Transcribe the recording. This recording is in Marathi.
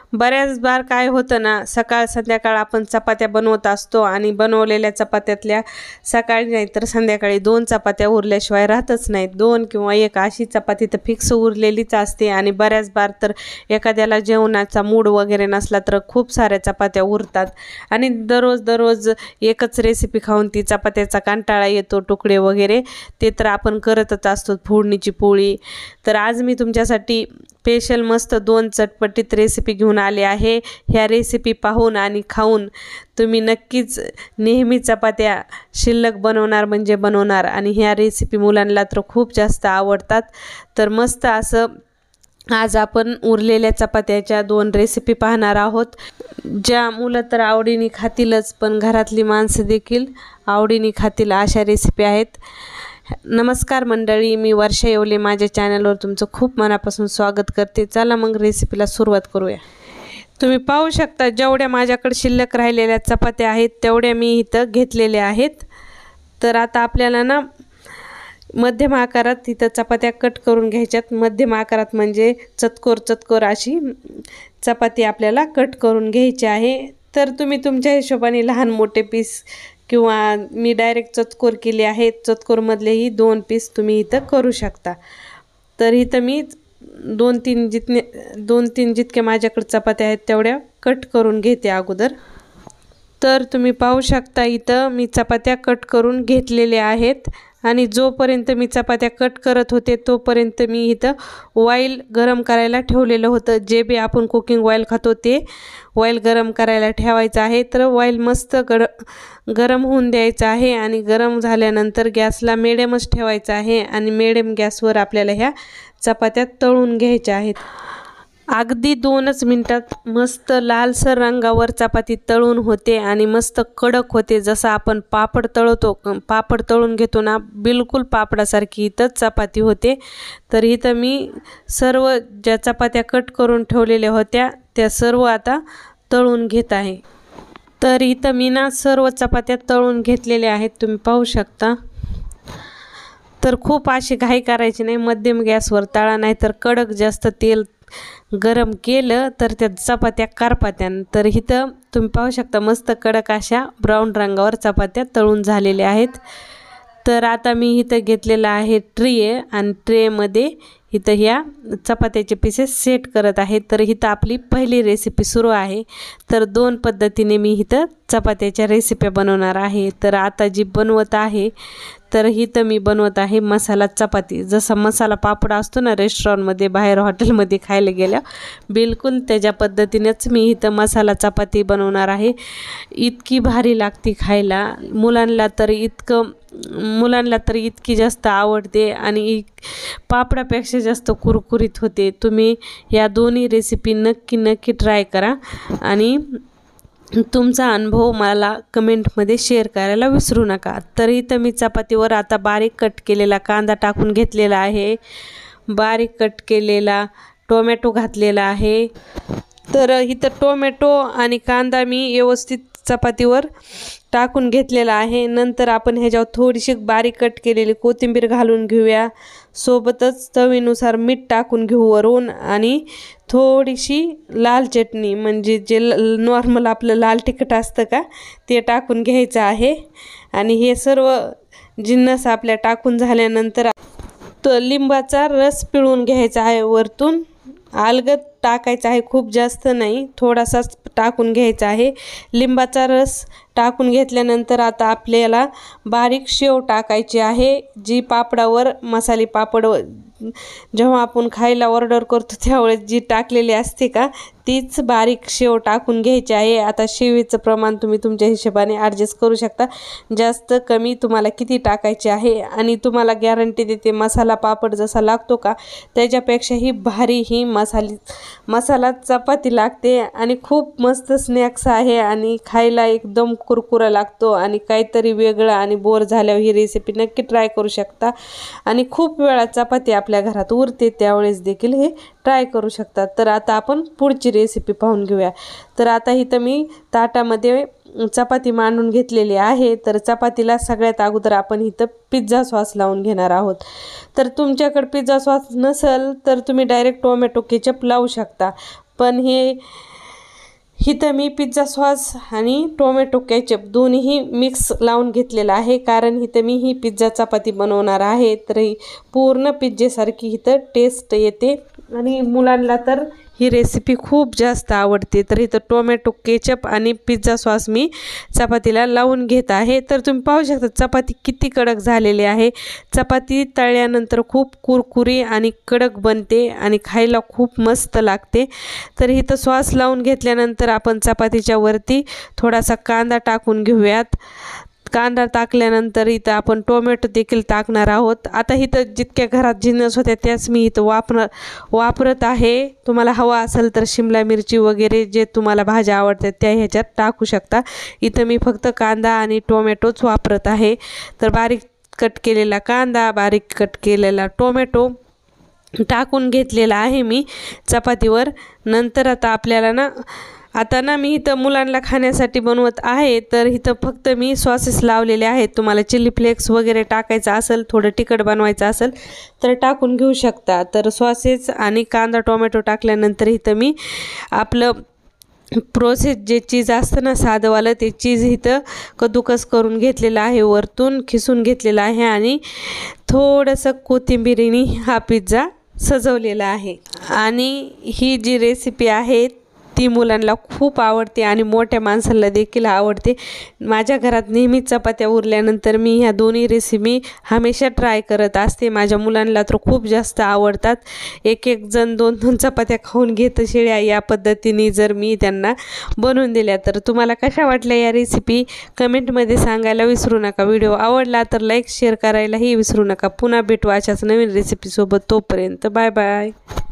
बऱ्याच बार काय होतं ना, सकाळ संध्याकाळ आपण चपात्या बनवत असतो आणि बनवलेल्या चपात्यातल्या सकाळी नाही तर संध्याकाळी 2 चपात्या उरल्याशिवाय राहतच नाहीत. 2 किंवा 1 अशी चपाती तर फिक्स उरलेलीच असते आणि बऱ्याच बार तर एखाद्याला जेवणाचा मूड वगैरे नसला तर खूप साऱ्या चपात्या उरतात आणि दररोज एकच रेसिपी खाऊन ती चपात्याचा कंटाळा येतो, तुकडे वगैरे ते तर आपण करतच असतो. फोडणीची पोळी. तर आज मी तुमच्यासाठी स्पेशल मस्त 2 चटपटीत रेसिपी घेऊन आले आहे. ह्या रेसिपी पाहून आणि खाऊन तुम्ही नक्कीच नेहमी चपात्या शिल्लक बनवणार म्हणजे बनवणार आणि ह्या रेसिपी मुलांना तर खूप जास्त आवडतात. तर मस्त असं आज आपण उरलेल्या चपात्याच्या 2 रेसिपी पाहणार आहोत, ज्या मुलं तर आवडीने खातीलच पण घरातली माणसं देखील आवडीने खातील अशा रेसिपी आहेत. नमस्कार मंडळी, मी वर्षा येवले. माझ्या चॅनलवर तुमचं खूप मनापासून स्वागत करते. चला मग रेसिपीला सुरुवात करूया. तुम्ही पाहू शकता जेवढ्या माझ्याकडे शिल्लक राहिलेल्या चपात्या आहेत तेवढ्या मी इथं घेतलेल्या आहेत. तर आता आपल्याला ना मध्यम आकारात इथं चपात्या कट करून घ्यायच्यात. मध्यम आकारात म्हणजे चतकोर अशी चपाती आपल्याला कट करून घ्यायची आहे. तर तुम्ही तुमच्या हिशोबाने लहान मोठे पीस किंवा मी डायरेक्ट चतकोर केले आहेत. चतकोरमधलेही 2 पीस तुम्ही इथं करू शकता. तर इथं मी 2-3 जितके माझ्याकडे चपात्या आहेत तेवढ्या कट करून घेते अगोदर. तर तुम्ही पाहू शकता इथं मी चपात्या कट करून घेतलेल्या आहेत आणि जोपर्यंत मी चपात्या कट करत होते तोपर्यंत मी इथं ऑइल गरम करायला ठेवलेलं होतं. जे बी आपण कुकिंग ऑइल खातो ते ऑइल गरम करायला ठेवायचं आहे. तर ऑइल मस्त गरम होऊन द्यायचं आहे आणि गरम झाल्यानंतर गॅसला मिडियमच ठेवायचं आहे आणि मिडियम गॅसवर आपल्याला ह्या चपात्या तळून घ्यायच्या आहेत. अगदी 2च मिनिटात मस्त लालसर रंगावर चपाती तळून होते आणि मस्त कडक होते. जसं आपण पापड तळतो, पापड तळून घेतो ना, बिलकुल पापडासारखी इथं चपाती होते. तर इथं मी सर्व ज्या चपात्या कट करून ठेवलेल्या होत्या त्या सर्व आता तळून घेत आहे. तर इथं मी ना सर्व चपात्या तळून घेतलेल्या आहेत, तुम्ही पाहू शकता. तर खूप अशी घाई करायची नाही, मध्यम गॅसवर तळा, नाही तर कडक जास्त तेल गरम केलं तर त्या चपात्या करपात्या. तर इथं तुम्ही पाहू शकता मस्त कडक अशा ब्राऊन रंगावर चपात्या तळून झालेल्या आहेत. तर आता मी इथं घेतलेला आहे ट्रे आणि ट्रेमध्ये इथं ह्या चपात्याचे पीसेस सेट करत आहे. तर इथं आपली पहिली रेसिपी सुरू आहे. तर 2 पद्धतीने मी इथं चपात्याच्या रेसिप्या बनवणार आहे. तर आता जी बनवत आहे तर इथं मी बनवत आहे मसाला चपाती. जसा मसाला पापड असतो ना रेस्टॉरंटमध्ये, बाहेर हॉटेलमध्ये खायला गेल्या, बिलकुल त्याच्या पद्धतीनेच मी इथं मसाला चपाती बनवणार आहे. इतकी भारी लागते खायला. मुलांना तर इतकी जास्त आवडते आणि पापडापेक्षा जास्त कुरकुरीत होते. तुम्ही या दोन्ही रेसिपी नक्की ट्राय करा आणि तुमचा अनुभव मला कमेंटमध्ये शेअर करायला विसरू नका. तर इथं मी चपातीवर आता बारीक कट केलेला कांदा टाकून घेतलेला आहे, बारीक कट केलेला टोमॅटो घातलेला आहे. तर इथं टोमॅटो आणि कांदा मी व्यवस्थित चपातीवर टाकून घेतलेला आहे. नंतर आपण ह्याच्यावर थोडीशी बारीक कट केलेली कोथिंबीर घालून घेऊया. सोबतच चवीनुसार मीठ टाकून घेऊ वरून आणि थोडीशी लाल चटणी म्हणजे जे नॉर्मल आपलं लाल तिखट असतं का ते टाकून घ्यायचं आहे. आणि हे सर्व जिन्नस आपल्या टाकून झाल्यानंतर तो लिंबाचा रस पिळून घ्यायचा आहे. वरतून अलगद टाकायचा आहे, खूप जास्त नाही, थोडासाच टाकून घ्यायचा आहे. लिंबाचा रस टाकून घेतल्यानंतर आता आपल्याला बारीक शेव टाकायची आहे. जी पापडावर मसाले पापड जेव्हा आपण खायला ऑर्डर करतो त्यावेळेस जी टाकलेली असते का तीच बारीक शेव टाकून घ्यायची आहे. आता शेवीचं प्रमाण तुम्ही तुमच्या हिशोबाने ॲडजस्ट करू शकता, जास्त कमी तुम्हाला किती टाकायचे आहे. आणि गॅरंटी देते मसाला पापड जसा लागतो का त्याच्यापेक्षाही भारी ही मसाला चपाती लागते आणि खूप मस्त स्नॅक्स आहे आणि खायला एकदम कुरकुरा लागतो आणि काहीतरी वेगळं. आणि बोर झाल्यावर ही रेसिपी नक्की ट्राय करू शकता आणि खूप वेळा चपाती आपल्या घरात उरते त्यावेळेस देखील हे ट्राय करू शकता. तर आता आपण पुढची रेसिपी पाहून घेऊया. तर आता इथं मी ताटामध्ये चपाती मांडून घेतलेली आहे. तर चपातीला सगळ्यात अगोदर आपण इथं पिझ्झा सॉस लावून घेणार आहोत. तर तुमच्याकडे पिझ्झा सॉस नसेल तर तुम्ही डायरेक्ट टोमॅटो केचप लावू शकता. पण हे इथं मी पिझ्झा सॉस आणि टोमॅटो केचप दोन्ही मिक्स लावून घेतलेलं आहे, कारण इथं मी ही पिझ्झा चपाती बनवणार आहे. तर ही पूर्ण पिझ्झेसारखी इथं टेस्ट येते आणि मुलांना तर ही रेसिपी खूप जास्त आवडते. तर इथं टोमॅटो केचप आणि पिझ्झा सॉस मी चपातीला लावून घेत आहे. तर तुम्ही पाहू शकता चपाती किती कडक झालेली आहे. चपाती तळल्यानंतर खूप कुरकुरी आणि कडक बनते आणि खायला खूप मस्त लागते. तर इथं सॉस लावून घेतल्यानंतर आपण चपातीच्या वरती थोडासा कांदा टाकून घेऊयात. कांदा टाकल्यानंतर इथं आपण टोमॅटो देखील टाकणार आहोत. आता इथं जितक्या घरात जिन्नस होत्या त्याच मी इथं वापरत आहे. तुम्हाला हवा असेल तर शिमला मिरची वगैरे जे तुम्हाला भाज्या आवडतात त्या ह्याच्यात टाकू शकता. इथं मी फक्त कांदा आणि टोमॅटोच वापरत आहे. तर बारीक कट केलेला कांदा, बारीक कट केलेला टोमॅटो टाकून घेतलेला आहे मी चपातीवर. नंतर आता मी इथं मुलांना खाण्यासाठी बनवत आहे. तर इथं फक्त मी सॉसेस लावलेले आहेत. तुम्हाला चिली फ्लेक्स वगैरे टाकायचं असेल, थोडं तिखट बनवायचं असेल तर टाकून घेऊ शकता. तर सॉसेस आणि कांदा टोमॅटो टाकल्यानंतर इथं मी आपलं प्रोसेस जे चीज असतं ना साधंवालं, ते चीज इथं कद्दूकस करून घेतलेलं आहे, वरतून खिसून घेतलेलं आहे आणि थोडंसं कोथिंबिरीने हा पिझ्झा सजवलेला आहे. आणि ही जी रेसिपी आहे ती मुलांना खूप आवडते आणि मोठ्या माणसांना देखील आवडते. माझ्या घरात नेहमीच चपात्या उरल्यानंतर मी ह्या दोन्ही रेसिपी हमेशा ट्राय करत असते. माझ्या मुलांना तर खूप जास्त आवडतात. एक जण 2-2 चपात्या खाऊन घेत शिळ्या या पद्धतीने जर मी त्यांना बनवून दिल्या. तर तुम्हाला कशा वाटल्या या रेसिपी कमेंटमध्ये सांगायला विसरू नका. व्हिडिओ आवडला तर लाईक शेअर करायलाही विसरू नका. पुन्हा भेटू अशाच नवीन रेसिपीसोबत. तोपर्यंत बाय बाय.